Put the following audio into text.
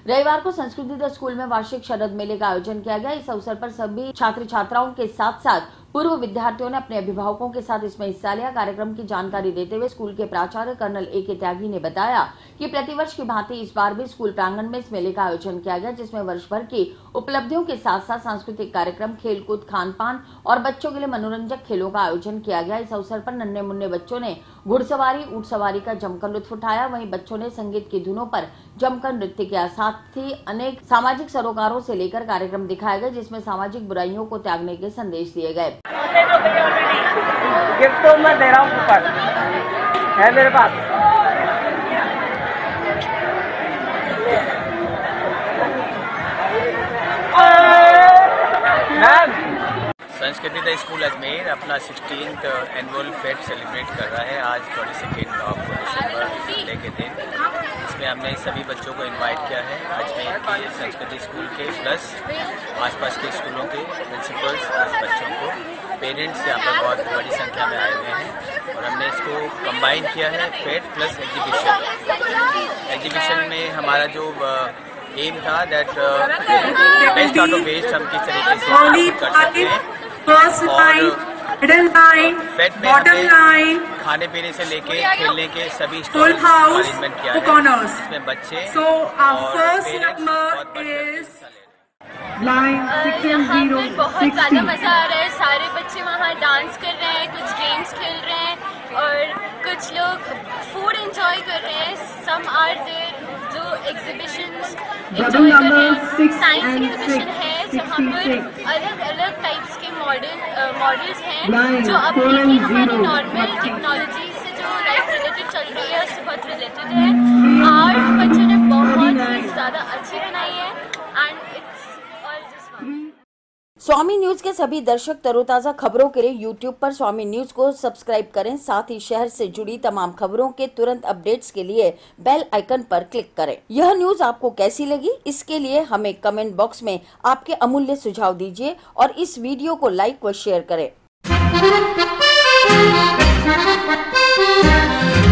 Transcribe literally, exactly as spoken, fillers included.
रविवार को संस्कृति द स्कूल में वार्षिक शरद मेले का आयोजन किया गया। इस अवसर पर सभी छात्र छात्राओं के साथ साथ पूर्व विद्यार्थियों ने अपने अभिभावकों के साथ इसमें हिस्सा लिया। कार्यक्रम की जानकारी देते हुए स्कूल के प्राचार्य कर्नल ए के त्यागी ने बताया कि प्रतिवर्ष की भांति इस बार भी स्कूल प्रांगण में इस मेले का आयोजन किया गया, जिसमें वर्ष भर की उपलब्धियों के साथ साथ सांस्कृतिक कार्यक्रम, खेलकूद, खान पान और बच्चों के लिए मनोरंजक खेलों का आयोजन किया गया। इस अवसर पर नन्हे मुन्ने बच्चों ने घुड़सवारी, ऊंट सवारी का जमकर लुत्फ उठाया। वहीं बच्चों ने संगीत की धुनों पर जमकर नृत्य किया। साथ ही अनेक सामाजिक सरोकारों से लेकर कार्यक्रम दिखाए गए, जिसमें सामाजिक बुराइयों को त्यागने के संदेश दिए गए। गिफ्ट तो मैं दे रहा हूँ, ऊपर है मेरे पास। संस्कृति द स्कूल अजमेर अपना सिक्सटीन्थ एनुअल फेस्ट सेलिब्रेट कर रहा है आज twenty second of December Sunday के दिन। इसमें हमने सभी बच्चों को इनवाइट किया है, अजमेर के संस्कृति स्कूल के प्लस आसपास के स्कूलों के प्रिंसिपल्स, प्लस बच्चों को, पेरेंट्स यहाँ पर बहुत बड़ी संख्या में आए हुए हैं और हमने इसको कंबाइन किया है फेस्ट प्लस एग्जीबिशन। एग्जीबिशन में हमारा जो एम था that best out of waste हम किस तरीके से कर सकते हैं और फेट में हमने खाने पीने से लेके खेलने के सभी स्टॉल अरेंजमेंट किया है, इसमें बच्चे और पेरेंट्स बहुत बढ़िया यहाँ पर बहुत ज़्यादा मज़ा आ रहा है। सारे बच्चे वहाँ डांस कर रहे हैं, कुछ गेम्स खेल रहे हैं और कुछ लोग फूड एंजॉय कर रहे हैं। सम आर देयर जो एग्जीबिशंस एंजॉय कर रहे हैं। साइंस एग्जीबिशन है जहाँ पर अलग अलग टाइप्स के मॉडल मॉडल्स हैं जो अपनी की हमारी नॉर्मल टेक्नोलॉजी से जो लाइफ रिलेटेड चल रही है उससे बहुत रिलेटेड है। आर्ट बच्चों ने बहुत ही ज़्यादा अच्छी बनाई है एंड स्वामी न्यूज के सभी दर्शक तरोताजा खबरों के लिए यूट्यूब पर स्वामी न्यूज को सब्सक्राइब करें। साथ ही शहर से जुड़ी तमाम खबरों के तुरंत अपडेट्स के लिए बेल आइकन पर क्लिक करें। यह न्यूज आपको कैसी लगी, इसके लिए हमें कमेंट बॉक्स में आपके अमूल्य सुझाव दीजिए और इस वीडियो को लाइक व शेयर करें।